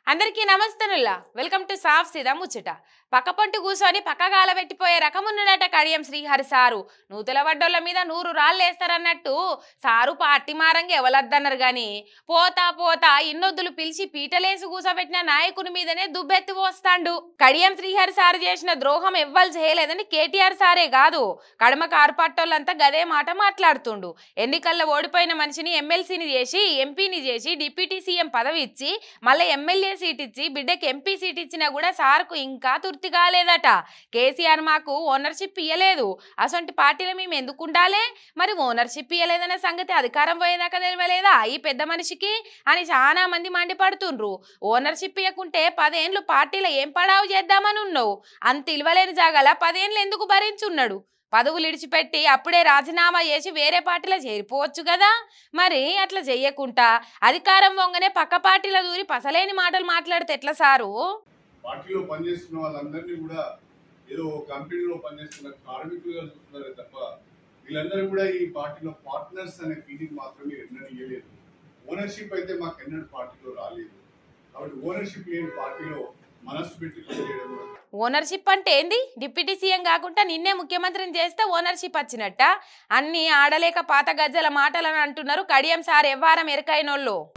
అందరికీ నమస్తేనుల్లా welcome to సాఫ్ సీదా ముచ్చట పక్కపంటు కూసోని పక్కగాల పెట్టిపోయే రకమున్నడట కడియం శ్రీహరి సారు నూతుల వడ్డోళ్ళ మీద 100 రాళ్ళు వేస్తారన్నట్టు సారు పార్టీ మారంగా ఎవలద్దన్నారు గాని పోతా పోతా ఇన్నొద్దులు పిలిచి పీటలేసి కూసబెట్టిన నాయకుని మీదనే దుబ్బెత్తి పోస్తాండు. కడియం శ్రీహరి సారు చేసిన ద్రోహం ఎవ్వరు చేయలేదని కేటీఆర్ సారే కాదు కడమ కార్పట్టోళ్ళంతా గదే మాట మాట్లాడుతుండు. ఎన్నికల్లో ఓడిపోయిన మనిషిని ఎమ్మెల్సీని చేసి ఎంపీని చేసి డిప్యూటీ సీఎం పదవి ఇచ్చి మళ్ళీ ఎమ్మెల్యే సీట్ ఇచ్చి బిడ్డకి ఎంపీ సీట్ ఇచ్చినా కూడా సార్కు ఇంకా తృప్తి కాలేదట. కేసీఆర్ మాకు ఓనర్షిప్ ఇయ్యలేదు, అసొంటి పార్టీలు మేము ఎందుకు ఉండాలి, మరి ఓనర్షిప్ ఇయ్యలేదన్న సంగతి అధికారం పోయేదాకా తెలియలేదా ఈ పెద్ద మనిషికి అని చాలా మంది మండిపడుతుండ్రు. ఓనర్షిప్ ఇయ్యకుంటే 10 ఏళ్ళు పార్టీలో ఏం పడావు చేద్దామని ఉన్నావు, అంత ఇల్వలేని జాగాల 10 ఏళ్ళు ఎందుకు భరించున్నాడు. పదవులు ఇడిచిపెట్టి అప్పుడే రాజీనామా చేసి వేరే పార్టీలో చేరిపోవచ్చు కదా. మరి అట్లా చెయ్యకుండా అధికారం వంగనే పక్క పార్టీలో దూరి పసలేని మాటలు మాట్లాడితే ఎట్లా సారు? పార్టీలో పనిచేస్తున్న వాళ్ళందరినీ కూడా ఏదో కంపెనీలో పనిచేస్తున్న కార్మికులుగా చూస్తున్నారే తప్ప వీళ్ళందరూ కూడా ఈ పార్టీలో పార్ట్నర్స్ అనే ఫీలింగ్ మాత్రమే ఎన్నడూ ఇవ్వలేదు. ఓనర్షిప్ అయితే మాకు ఎన్నడూ పార్టీలో రాలేదు. కాబట్టి ఓనర్షిప్ లేని పార్టీలో మనస్సు పెట్టి పనిచేయడం. ఓనర్షిప్ అంటే ఏంది? డిప్యూటీ సీఎం కాకుండా నిన్నే ముఖ్యమంత్రిని చేస్తే ఓనర్షిప్ వచ్చినట్ట? అన్ని ఆడలేక పాత గజ్జల మాటలని అంటున్నారు కడియం సార్ ఎవ్వారం ఎరకైనోళ్ళు.